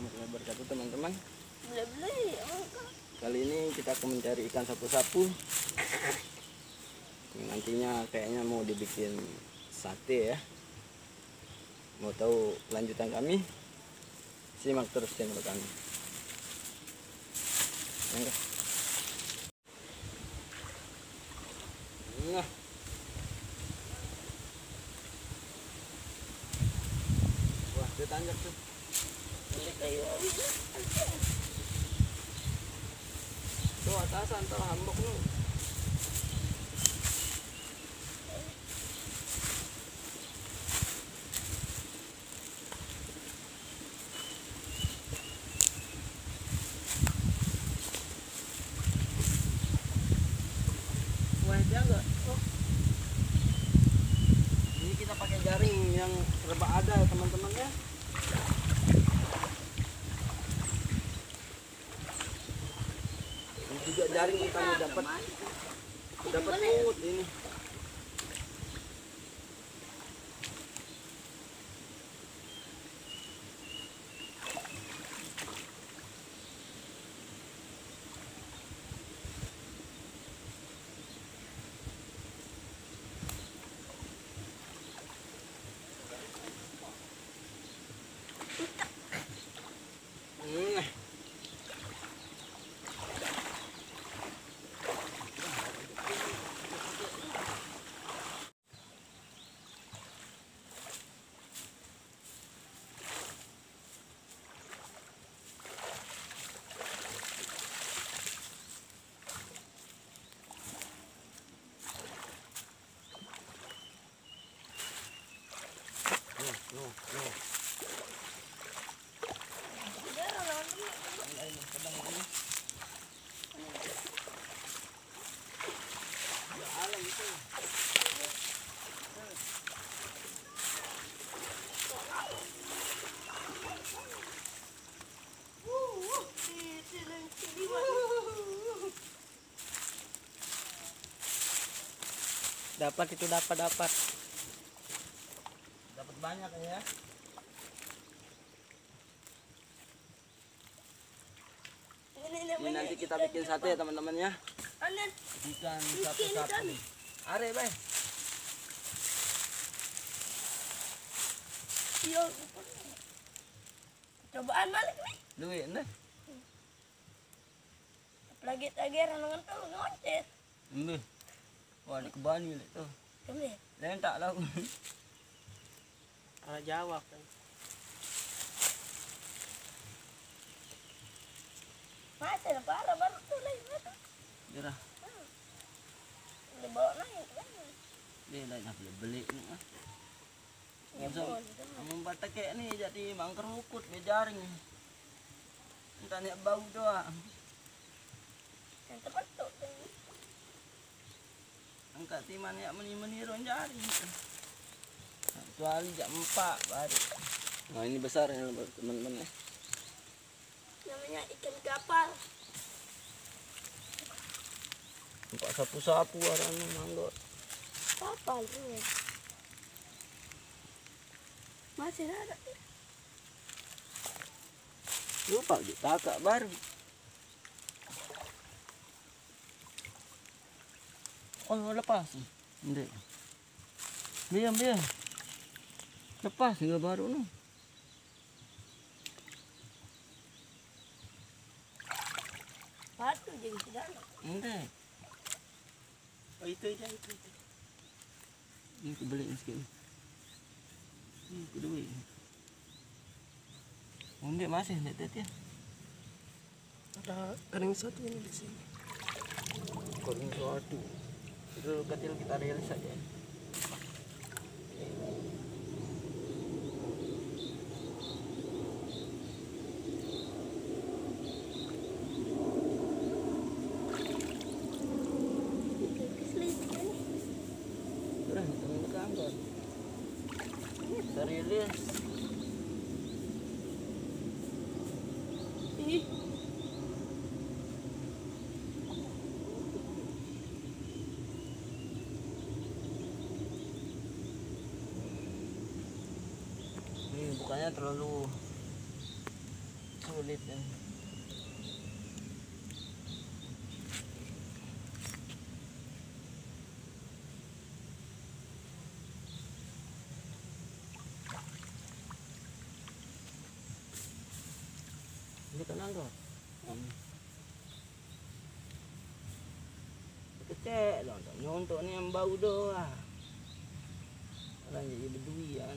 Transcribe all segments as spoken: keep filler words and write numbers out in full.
warahmatullahi wabarakatuh teman-teman. Beli-beli. Kali ini kita akan mencari ikan sapu-sapu. Nantinya kayaknya mau dibikin sate ya. Mau tahu lanjutan kami? Simak terus channel kami. Enggak. Nah. Wah, dia tanjak tuh. Beli kayu. Tuh atasan tuh hambok lu. Wah, dia enggak. Oh. Ini kita pakai jaring yang serba ada teman-teman ya. Ini juga jaring yang kami dapat dapat laut ini. Hmm. No, no. Dapat itu dapat dapat. Dapat banyak ya. Ini nanti kita bikin sate ya teman-teman ya. Ikan sapu-sapu. Are, Bay. Yo. Cobaan balik nih. Duit nih. Lagi tagiran dengan tuh ngocet. Ini. Wah, ini kebani itu. Kami. Lain tak tahu. Ala Jawa kan. Masih ada parah baru tuh lagi. Dirah. Dibawa naik kan. Dia dah nak beli ni ah. Ya Masuk. Amun batak kayak ni jadi mangker rukut bejaring. Entah ni bau doang. Yang tepat tuh. Angkat timan ya meni-meni ron jaring. Kecuali jam empat baru. Nah, ini besar ya teman-teman ya. Namanya ikan kapal. Nampak sapu-sapu warna manggot. Kapal tuh. Masih ada. Lupa di kakak baru. Oh, lepas. Ndek. Biar, biar. Lepas enggak baru nih. Batu jadi tidak. Ndek. Oh itu aja itu. itu. Ini aku beliin sikit. Ini aku duit. Oh, ndek masih ndek tadi ya. Ada kering satu ini di sini. Kering suatu. Itu kecil kita rilis saja. Terus teman kantor. Kita rilis. Ih. Ini bukannya terlalu sulit ini. Ini tenang kok. Kecek dong, nyontok ni yang bau doh ah. Orang jadi berdui ya.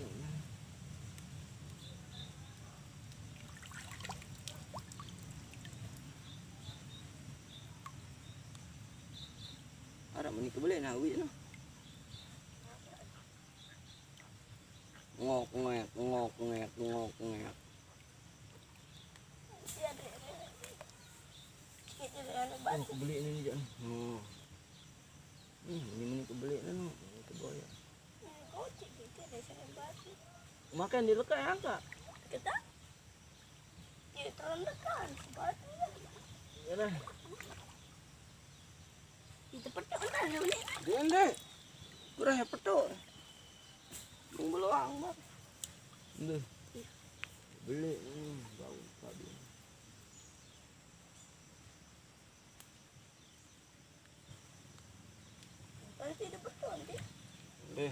Harap meni kebelik nak wik no. Ngok ngek ngok ngek ngok ngek. Oh, kebelik ni je. Oh. Hmm, ni meni kebelik no. Kegoyak. Makan di lekai angkat. Kita dia terendakan batu. Yalah. Itu petok mana ni? Dia ndek. Kurang petok. Mung beluang bang. Ndeh. Belik ni bau padu. Pasti ada petok ni. Ndeh.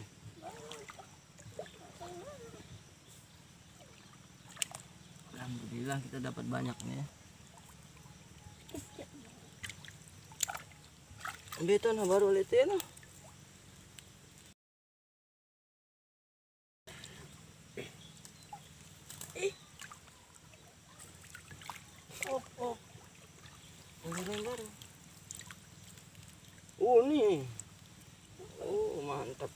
Alhamdulillah kita dapat banyak nih ya. Betul nah baru letih nah. Oh, oh. Ini baru. Oh nih. Oh mantap.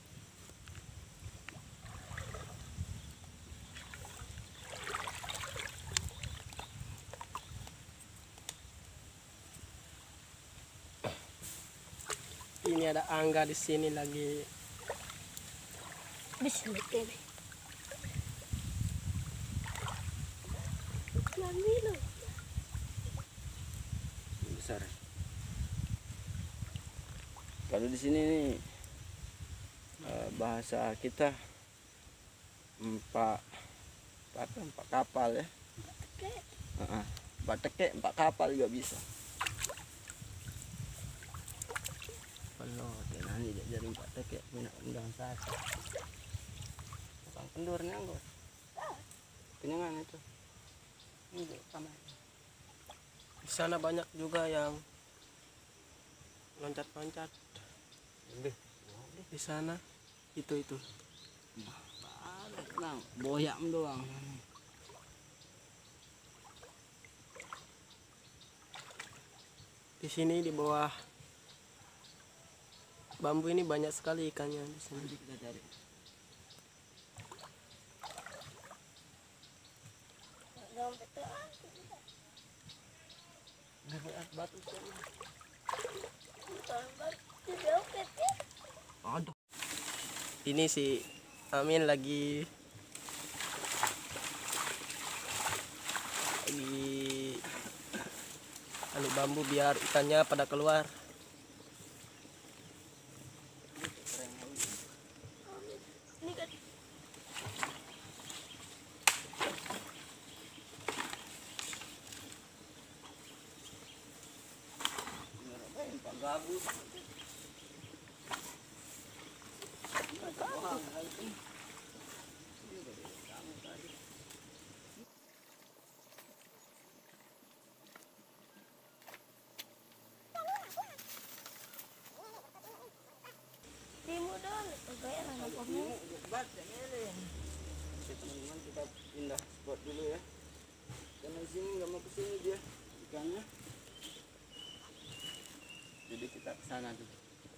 Ini ada Angga di sini lagi. Bismillah. Mami lo. Besar. Kalau di sini nih bahasa kita empat empat, empat kapal ya. Uh-uh. Empat tekek, empat kapal juga bisa. Kalau nanti dia jadi empat tekek punya undang satu. Tukang kendurnya enggak. Kenyangan itu. Ini sama. Di sana banyak juga yang loncat-loncat. Di sana itu itu. Nah, boyam doang. Di sini di bawah bambu ini banyak sekali ikannya di sini. Nanti kita cari. Jangan betul. Batu sekali. Aduh. Ini si Amin lagi lagi anu bambu biar ikannya pada keluar. Ini kan Gabus. timu dong. Kayak anak kamu. Oke teman-teman, kita pindah spot dulu ya. Karena di sini nggak mau kesini dia ikannya. Jadi kita ke sana tuh.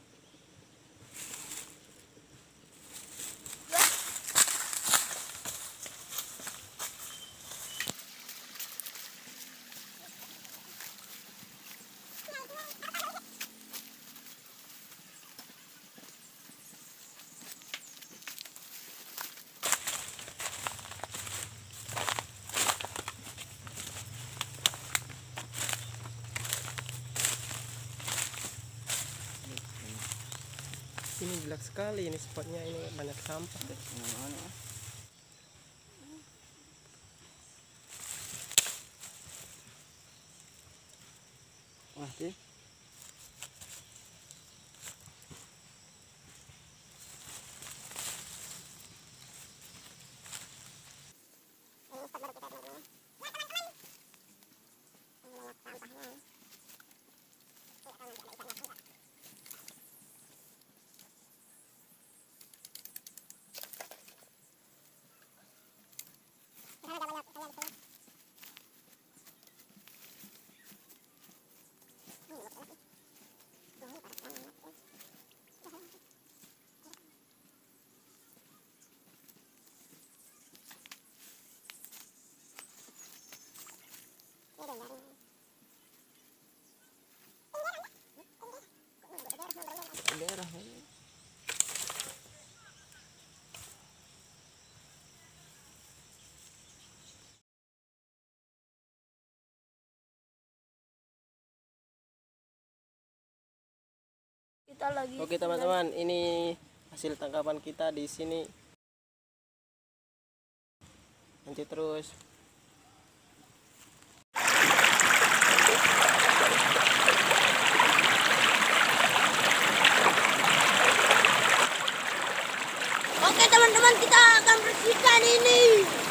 Ini gelap sekali ini spotnya, ini banyak sampah. Nah, sih. Daerah ini. Kita lagi. Oke teman-teman, ini hasil tangkapan kita di sini. Lanjut terus. Oke teman-teman, kita akan bersihkan ini.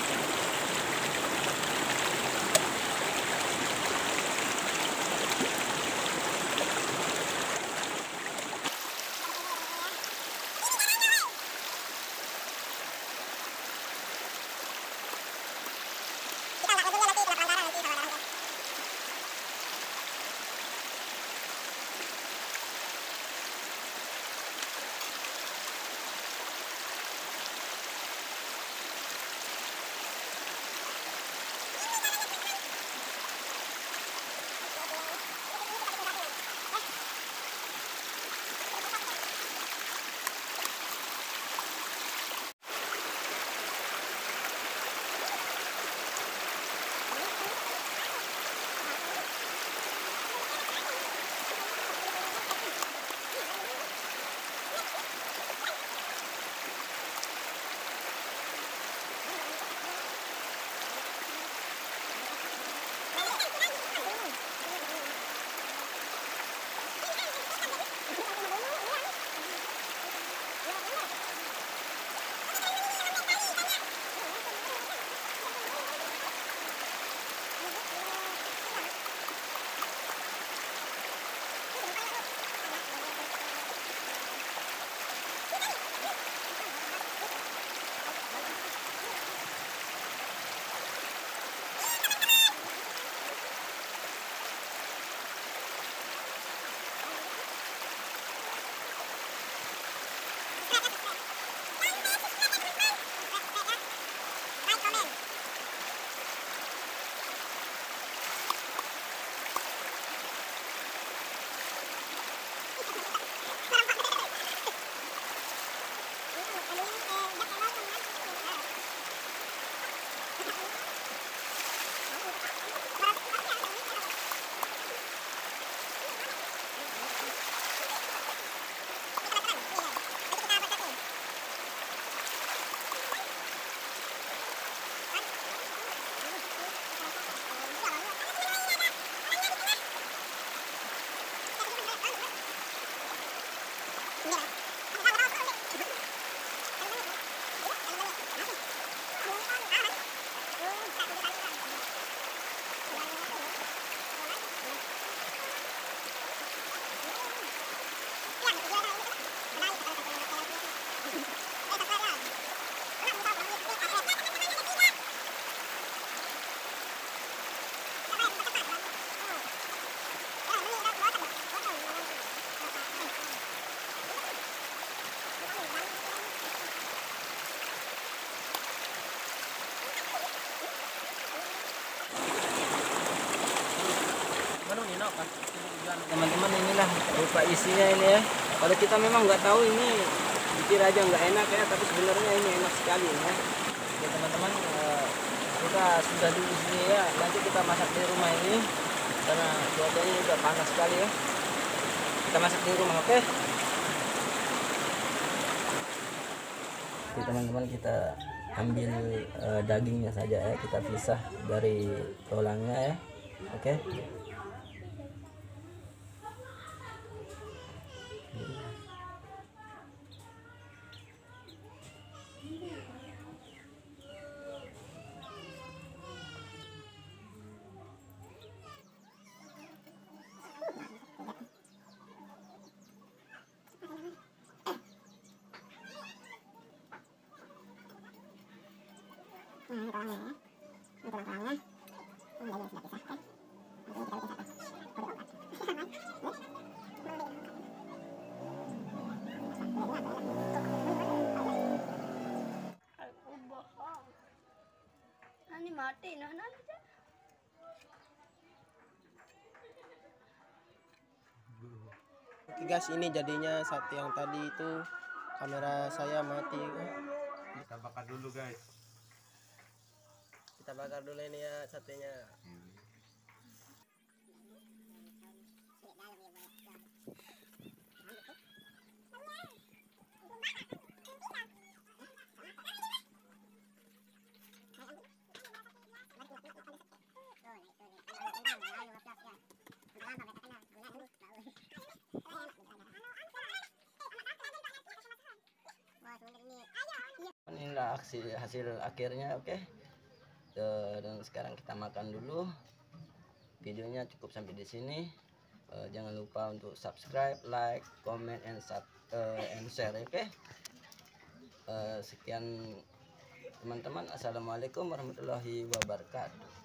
Teman-teman, inilah rupa isinya ini ya. Kalau kita memang nggak tahu ini pikir aja nggak enak ya, tapi sebenarnya ini enak sekali ya. Oke teman-teman, eh, kita sudah di sini ya. Nanti kita masak di rumah ini karena cuacanya juga panas sekali ya. Kita masak di rumah, oke? Oke teman-teman, kita ambil eh, dagingnya saja ya. Kita pisah dari tulangnya ya, oke? mati nah nah aja. Oke guys, ini jadinya sate yang tadi itu kamera saya mati. Kita bakar dulu guys. Kita bakar dulu ini ya satenya. Inilah hasil hasil akhirnya, oke. Eh, dan sekarang kita makan dulu. Videonya cukup sampai di sini. Eh, jangan lupa untuk subscribe, like, comment, and sub, eh, and share, oke. Eh, sekian teman-teman. Assalamualaikum warahmatullahi wabarakatuh.